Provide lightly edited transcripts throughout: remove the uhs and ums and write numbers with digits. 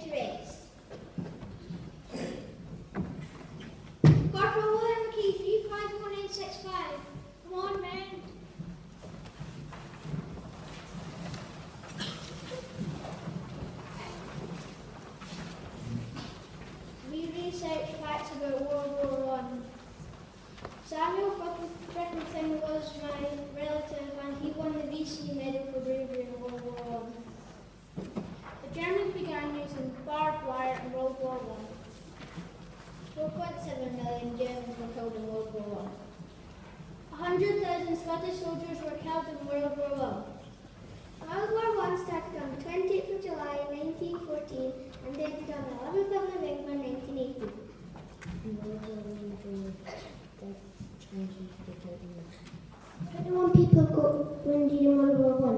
to race. Corporal William McKee, 351865. Come on, men. We researched facts about World War One. Samuel Frickington was my relative and he won the VC Medal for bravery in World War One. The Germans began using barbed wire in World War One. 4.7 million Germans were killed in World War One. 100,000 Scottish soldiers were killed in World War One. World War One started on the 20th of July 1914 and ended on the 11th of November 1918. 21 people got wounded in World War One.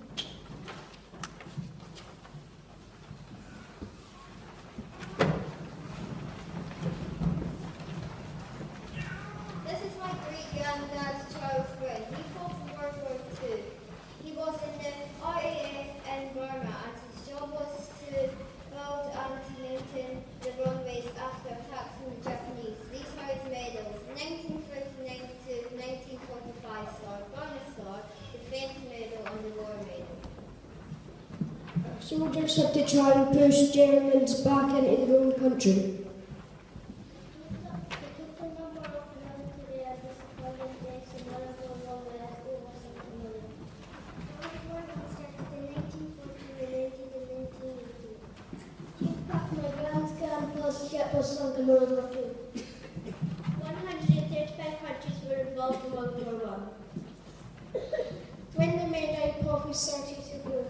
This is my great-granddad Charles Brown. He fought in World War II. He was in the RAF in Burma and his job was to build and maintain the runways after attacks from the Japanese. These are his medals. 1939 to 1945 Star, Burma Star, Defence Medal and the War Medal. Soldiers had to try and push Germans back into their own country. Ship was sunk in World War II. 135 countries were involved in World War One. When the men died, coffee started to grow.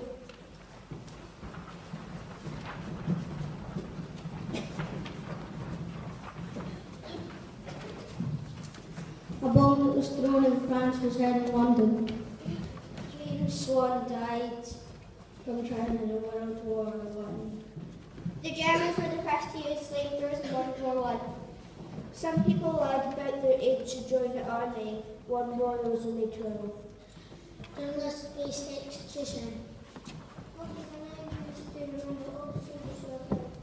A bomb that was thrown in France was heard in London. James Swan died from trying in World War One. The Germans were the first to use flamethrowers in World War One. Some people lied about their age to join the army. One boy was only 12. Endless space execution. What was the name used to remember all the soldiers who were killed?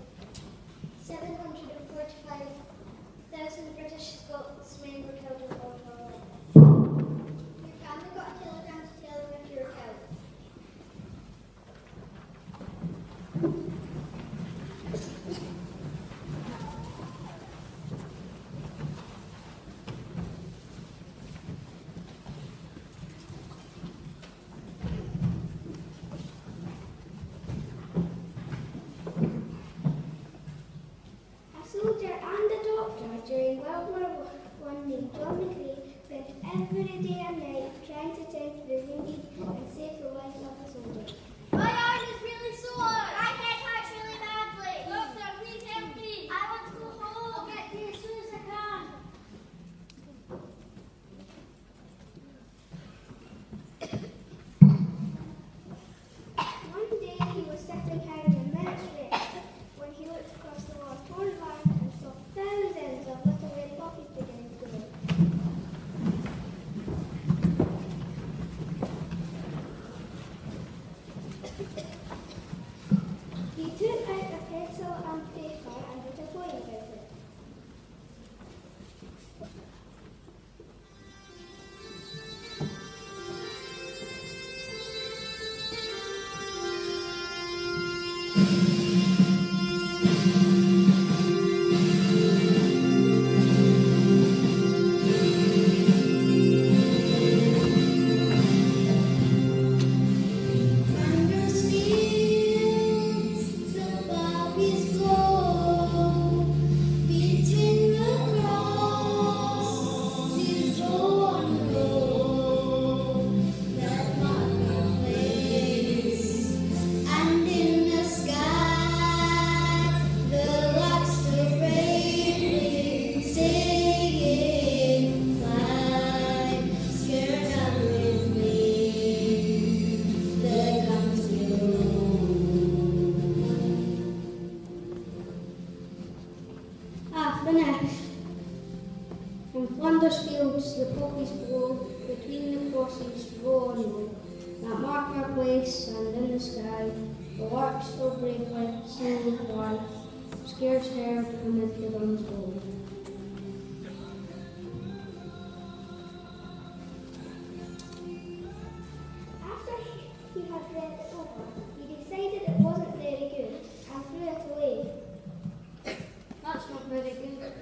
745,000 British Scotsmen were killed in World War One. Your family got a telegram to tell them if you were killed. Soldier and a doctor during World War One named John McCrae spent every day and night trying to tend to the wounded and save the life of a soldier. My arm is really sore. My head hurts really badly. Doctor, please help me. I want to go home. I'll get there as soon as I can. One day he was sitting having a minute's rest when he looked across the lawn toward land and saw thousands of little red poppies beginning to grow. He took out a pencil and paper and wrote a poem about it. In Flanders fields the poppies blow, between the crosses row and row, that mark our place, and in the sky The work so bravely, singing why, scarce heard amid the guns go. After he had read it over, he decided it wasn't very good and threw it away. That's not very good.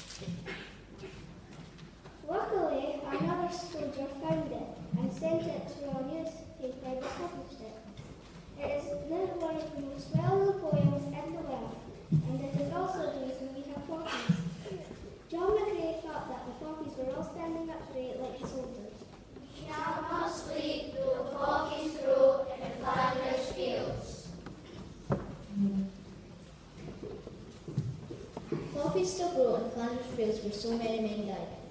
Luckily, another soldier found it and sent it to a newspaper that published it. It is now one of the most well-known poems in the world, and it is also the reason we have poppies. John McCrae thought that the poppies were all standing up straight like soldiers. Shall not sleep though the poppies grow in Flanders fields. Poppies still grow in Flanders fields where so many men died.